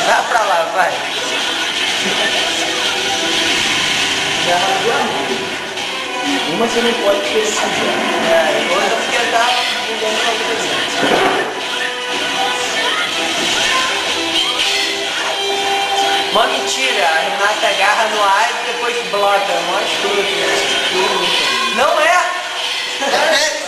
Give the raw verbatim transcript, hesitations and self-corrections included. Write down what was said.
Vai pra lá, vai. Uma você não pode ter se É, outra porque tá mudando uma coisa. Mó mentira, a Hinata agarra no ar e depois blota, mó escroto, né? Não é!